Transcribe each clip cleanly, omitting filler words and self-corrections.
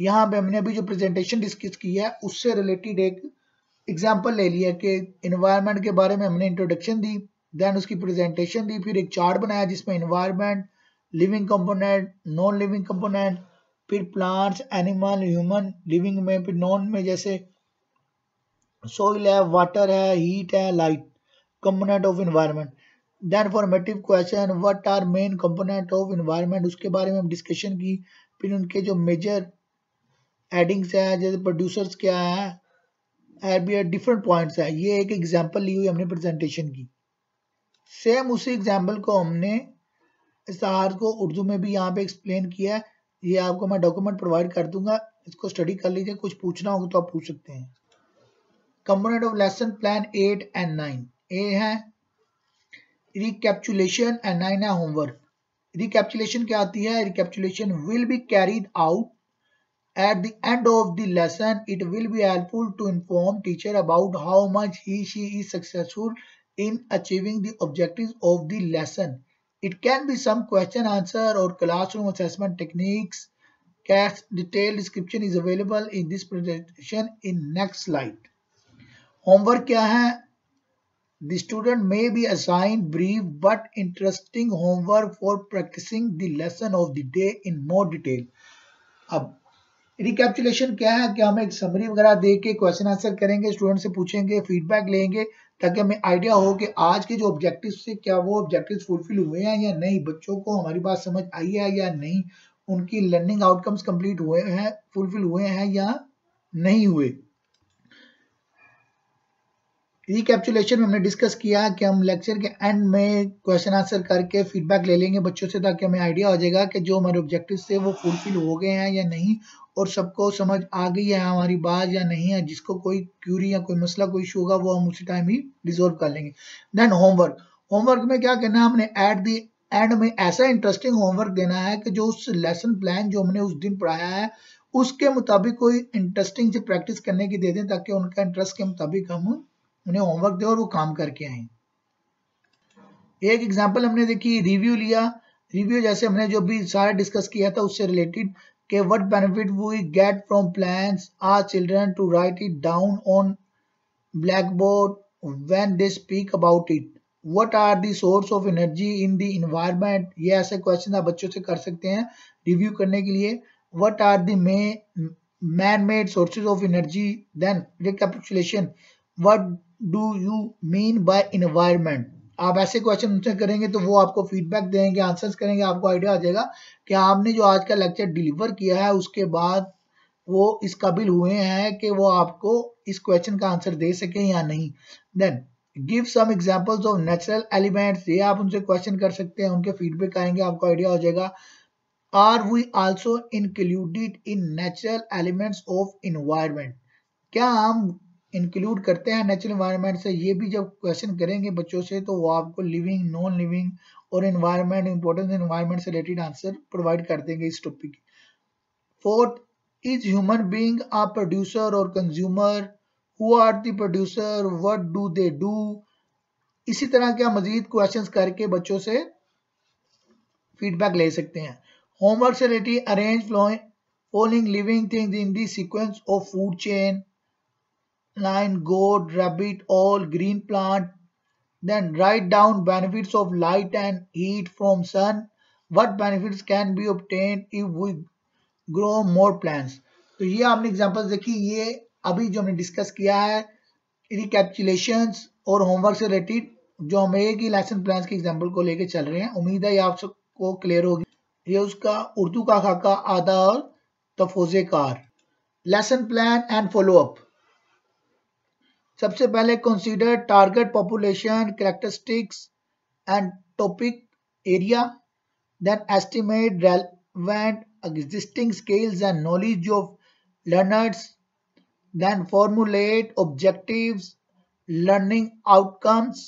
यहाँ पे हमने अभी जो प्रेजेंटेशन डिस्कस की है उससे रिलेटेड एक एग्जाम्पल ले लिया कि इन्वायरमेंट के बारे में हमने इंट्रोडक्शन दी, देन उसकी प्रेजेंटेशन दी, फिर एक चार्ट बनाया जिसमें environment, living component, non living component, फिर प्लांट्स, एनिमल, ह्यूमन लिविंग में, फिर नॉन में जैसे सोइल है, वाटर है, हीट है, light component of environment. Then formative question, what are main component of environment, उसके बारे में हम डिस्कशन की। फिर उनके जो मेजर एडिंग्स है, जैसे प्रोड्यूसर्स क्या है, भी डिफरेंट पॉइंट्स है। ये एक एग्जांपल ली हुई हमने प्रेजेंटेशन की। सेम उसी एग्जांपल को हमने इस्तार को उर्दू में भी यहाँ पे एक्सप्लेन किया है। ये आपको मैं डॉक्यूमेंट प्रोवाइड कर दूंगा, इसको स्टडी कर लीजिए, कुछ पूछना होगा तो आप पूछ सकते हैं। Component of lesson plan 8 and 9, a है रिकैप्चुलेशन एंड 9 है होमवर्क। रिकैप्चुलेशन क्या आती है? Recapitulation will be carried out at the end of the lesson. It will be helpful to inform teacher about how much she is successful in achieving the objectives of the lesson. It can be some question answer or classroom assessment techniques. Cast detailed description is available in this presentation in next slide. Homework क्या है? The student may be assigned brief but interesting homework for practicing the lesson of the day in more detail. अब रिकैप्चुलेशन क्या है? कि हम एक summary वगैरह दे के क्वेश्चन आंसर करेंगे, स्टूडेंट से पूछेंगे, फीडबैक लेंगे, ताकि हमें आइडिया हो कि आज के जो ऑब्जेक्टिव्स थे क्या वो ऑब्जेक्टिव्स फुलफिल हुए हैं या नहीं, बच्चों को हमारी बात समझ आई है या नहीं, उनकी लर्निंग आउटकम्स कंप्लीट हुए हैं, फुलफिल हुए हैं या नहीं हुए। रिकैप्चुलेशन में हमने डिस्कस किया कि हम लेक्चर के एंड में क्वेश्चन आंसर करके फीडबैक ले लेंगे बच्चों से, ताकि हमें आइडिया हो जाएगा कि जो हमारे ऑब्जेक्टिव्स थे वो फुलफिल हो गए हैं या नहीं, और सबको समझ आ गई है हमारी बात या नहीं है। जिसको कोई क्यूरी या कोई मसला, कोई इशू होगा वो हम उसी टाइम ही रिजोल्व कर लेंगे। देन होमवर्क, होमवर्क में क्या करना है? हमने एट द एंड में ऐसा इंटरेस्टिंग होमवर्क देना है कि जो उस लेसन प्लान जो हमने उस दिन पढ़ाया है उसके मुताबिक कोई इंटरेस्टिंग से प्रैक्टिस करने की दे दें, ताकि उनका इंटरेस्ट के मुताबिक हम उन्हें होमवर्क दे और वो काम करके आए। एक एग्जांपल हमने देखी, रिव्यू लिया। रिव्यू जैसे हमने जो भी सारा डिस्कस किया था उससे रिलेटेड कि what benefit we get from plants, ask children to write it down on black board when they speak about it, what are the source of energy in the environment. ये ऐसे question आप बच्चों से कर सकते हैं review करने के लिए। What are the man made sources of energy. Then recapitulation, what do you mean by environment. आप ऐसे क्वेश्चन उनसे करेंगे तो वो आपको फीडबैक देंगे, आंसर्स करेंगे, आपको आइडिया आ जाएगा कि आपने जो आज का लेक्चर डिलीवर किया है उसके बाद वो इस काबिल हुए हैं कि वो आपको इस क्वेश्चन का आंसर दे सकें या नहीं। Then give some examples of natural elements, ये आप उनसे क्वेश्चन कर सकते हैं, उनके फीडबैक आएंगे, आपको आइडिया हो जाएगा। Are we also included in natural elements of environment, क्या हम इंक्लूड करते हैं नेचुरल एनवायरनमेंट से। ये भी जब क्वेश्चन करेंगे बच्चों से तो वो आपको लिविंग, नॉन लिविंग और एनवायरनमेंट, इंपॉर्टेंस एनवायरनमेंट से रिलेटेड आंसर प्रोवाइड कर देंगे इस topic. Fourth, is human being a producer और consumer, who are the producer, what do they do. इसी तरह के मजीद क्वेश्चंस करके बच्चों से फीडबैक ले सकते हैं। होमवर्क से related arrange following living things in the sequence of food chain, lion, goat, rabbit, all green plant. Then write down benefits of light and heat from sun. What benefits can be obtained if we grow more plants? तो ये आपने examples देखी, ये अभी जो हमने discuss किया है रिकैप्चुलेशंस और होमवर्क से रिलेटेड, जो हम एक ही लेसन प्लान के एग्जांपल को लेके चल रहे हैं। उम्मीद है ये आप सबको क्लियर होगी। ये उसका उर्दू का खाका आधा और तफोजे कार। Lesson plan and follow up. सबसे पहले consider target population, characteristics and topic area, then estimate relevant existing skills and knowledge of learners, then formulate objectives, learning outcomes,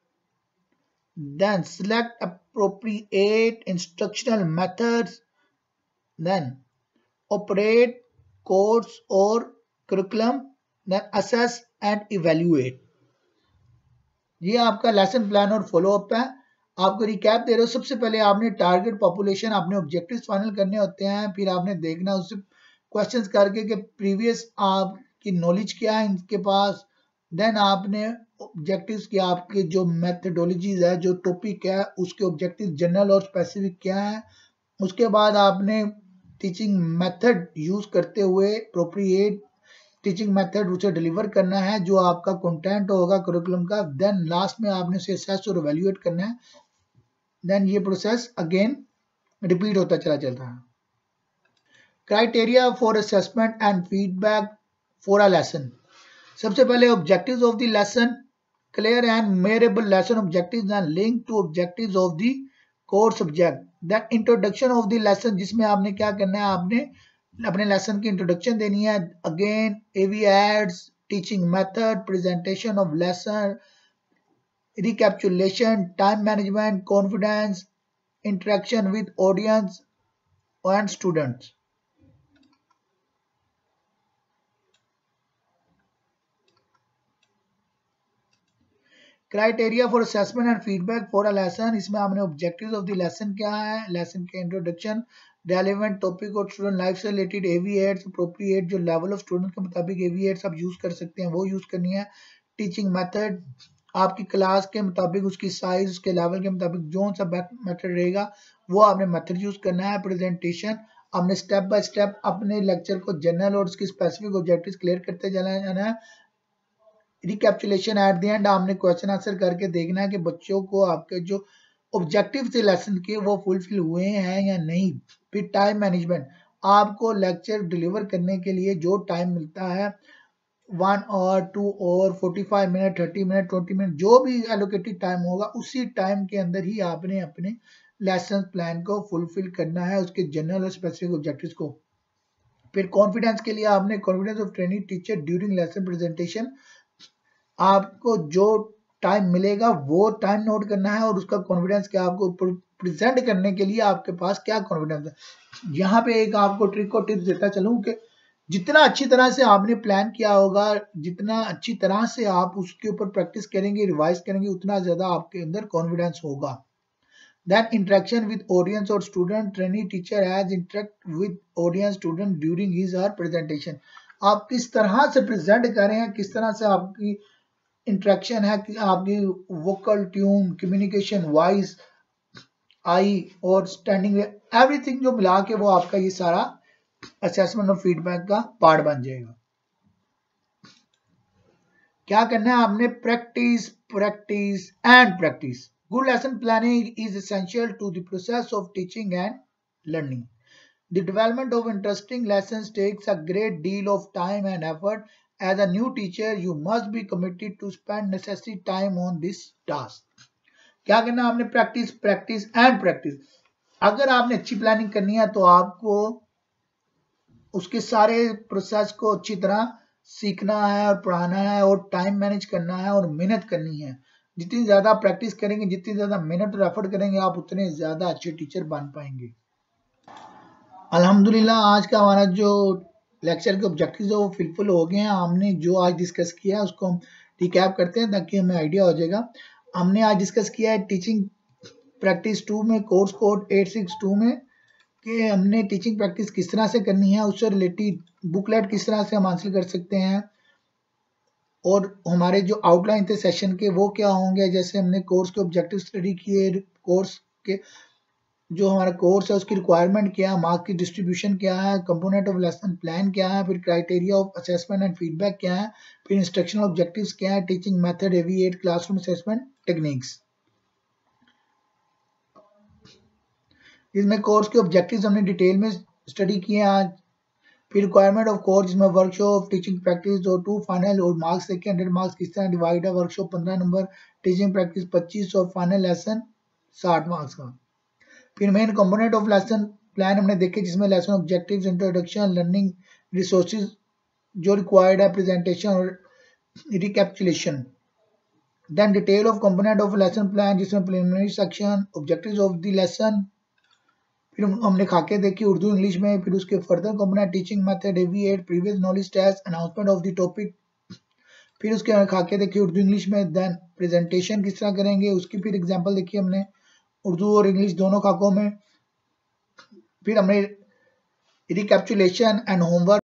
then select appropriate instructional methods, then operate course or curriculum, then assess and evaluate। ये आपका lesson plan और follow up है। आपको recap दे रहे हो। सबसे पहले आपने टारगेट पॉपुलेशन, आपने ऑब्जेक्टिव्स फाइनल करने होते हैं, फिर आपने देखना उससे क्वेश्चंस करके कि प्रीवियस आपकी नॉलेज क्या है इनके पास, देन आपने ऑब्जेक्टिव्स की आपके जो मेथडोलॉजीज है, जो टॉपिक है उसके ऑब्जेक्टिव जनरल और स्पेसिफिक क्या है, उसके बाद आपने टीचिंग मेथड यूज करते हुए अप्रोप्रिएट टीचिंग मेथड उसे डिलीवर करना है जो आपका कंटेंट होगा करिकुलम का, देन लास्ट में आपने उसे असेस और इवैल्यूएट करना है, देन ये प्रोसेस अगेन रिपीट होता चला जाता है। Criteria for assessment and feedback for a lesson. सबसे पहले objectives of the lesson, clear and measurable lesson objectives and link to objectives of the course subject. Then introduction of the lesson, जिसमें आपने क्या करना है, आपने अपने लेसन की इंट्रोडक्शन देनी है। Again AV aids, teaching method, presentation of lesson, recapitulation, time management, confidence, interaction with audience and students. Criteria for assessment and feedback for a lesson, इसमें हमने ऑब्जेक्टिव्स ऑफ द लेसन क्या है, lesson के introduction, relevant topic और student life से related AV aids, appropriate जो level of student के मुताबिक एवी एड्स आप यूज कर सकते हैं वो यूज करनी है। टीचिंग मेथड, आपकी क्लास के मुताबिक उसकी साइज उसके लेवल के मुताबिक जो सा मेथड रहेगा वो आपने मेथड यूज करना है। प्रेजेंटेशन, आपने स्टेप बाय स्टेप अपने लेक्चर को जनरल और उसकी स्पेसिफिक ऑब्जेक्टिव्स क्लियर करते जाना है। रिकैप्चुलेशन, एट द एंड आपने क्वेश्चन आंसर करके देखना है कि बच्चों को आपके जो ऑब्जेक्टिव थे लेसन के वो फुलफिल हुए हैं या नहीं। फिर टाइम मैनेजमेंट, आपको लेक्चर डिलीवर करने के लिए जो टाइम मिलता है 1 और 2 और 45 मिनट, 30 मिनट, 20 मिनट, जो भी एलोकेटेड टाइम होगा उसी टाइम के अंदर ही आपने अपने लेसन प्लान को फुलफिल करना है, उसके जनरल और स्पेसिफिक ऑब्जेक्टिव्स को। फिर कॉन्फिडेंस के लिए आपने confidence of training teacher during lesson presentation, आपको जो टाइम मिलेगा वो टाइम नोट करना है और उसका कॉन्फिडेंस क्या, आपको प्रेजेंट करने के लिए आपके पास क्या कॉन्फिडेंस है। यहाँ पे एक आपको ट्रिक और टिप्स देता चलूं कि जितना अच्छी तरह से आपने प्लान किया होगा, जितना अच्छी तरह से आप उसके ऊपर प्रैक्टिस करेंगे, रिवाइज करेंगे, उतना ज्यादा आपके अंदर कॉन्फिडेंस होगा। देन इंटरेक्शन विद ऑडियंस और student, training teacher has interact with audience student during his her presentation, आप किस तरह से प्रेजेंट कर रहे हैं, किस तरह से आपकी इंटरेक्शन है, कि आपकी vocal tune, communication, voice, eye और स्टैंडिंग, एवरीथिंग जो मिला के वो आपका ये सारा असेसमेंट और फीडबैक का पार्ट बन जाएगा। क्या करना है आपने, practice practice and practice. Good lesson planning is essential to the process of teaching and learning. The development of interesting lessons takes a great deal of time and effort. As a new teacher, you must be committed to spend necessary time on this task. क्या करना आपने, practice practice and practice. अगर आपने अच्छी planning करनी है तो आपको उसके सारे प्रोसेस को अच्छी तरह सीखना है और पढ़ाना है और टाइम मैनेज करना है और मेहनत करनी है। जितनी ज्यादा प्रैक्टिस करेंगे, जितनी ज्यादा मेहनत और एफर्ट करेंगे, आप उतने ज्यादा अच्छे टीचर बन पाएंगे। अल्हम्दुलिल्लाह आज का हमारा जो लेक्चर के ऑब्जेक्टिव्स है वो फुलफिल हो गए हैं। हमने जो आज डिस्कस किया है उसको हम रिकैप करते हैं ताकि हमें आइडिया हो जाएगा। हमने आज डिस्कस किया है टीचिंग प्रैक्टिस 2 में, कोर्स कोड 862 में, कि हमने टीचिंग प्रैक्टिस किस तरह से करनी है, उससे रिलेटेड बुकलेट किस तरह से हम हासिल कर सकते हैं, और हमारे जो आउटलाइन थे सेशन के वो क्या होंगे। जैसे हमने कोर्स के ऑब्जेक्टिव स्टडी किए, कोर्स के जो हमारा कोर्स है उसकी रिक्वायरमेंट क्या है, मार्क्स की डिस्ट्रीब्यूशन क्या है, कंपोनेंट ऑफ लेसन प्लान क्या है, फिर criteria of assessment and feedback क्या है, फिर इंस्ट्रक्शनल ऑब्जेक्टिव्स क्या है, teaching method, AV aid, classroom assessment techniques. इसमें कोर्स के ऑब्जेक्टिव्स हमने डिटेल में स्टडी किए आज। फिर रिक्वायरमेंट ऑफ कोर्स, जिसमें वर्कशॉप, टीचिंग प्रैक्टिस और 2 फाइनल और मार्क्स देखे, 100 मार्क्स किस तरह डिवाइड है, वर्कशॉप 15 नंबर, टीचिंग प्रैक्टिस 25 और फाइनल लेसन 60 मार्क्स का। फिर main component of lesson plan हमने देखे, जिसमें lesson objectives, introduction, learning resources जो रिक्वायर्ड है, प्रेजेंटेशन और recapitulation. Then detail of component of lesson plan, जिसमें preliminary section, objectives of the lesson, फिर हमने खाके देखी उर्दू इंग्लिश में, फिर उसके further component, teaching method, AV aid, previous knowledge test, announcement of the topic, फिर उसके खाके देखी उर्दू इंग्लिश में। देन प्रेजेंटेशन किस तरह करेंगे उसकी फिर एग्जांपल देखी हमने उर्दू और इंग्लिश दोनों खाकों में। फिर हमने recapitulation and homework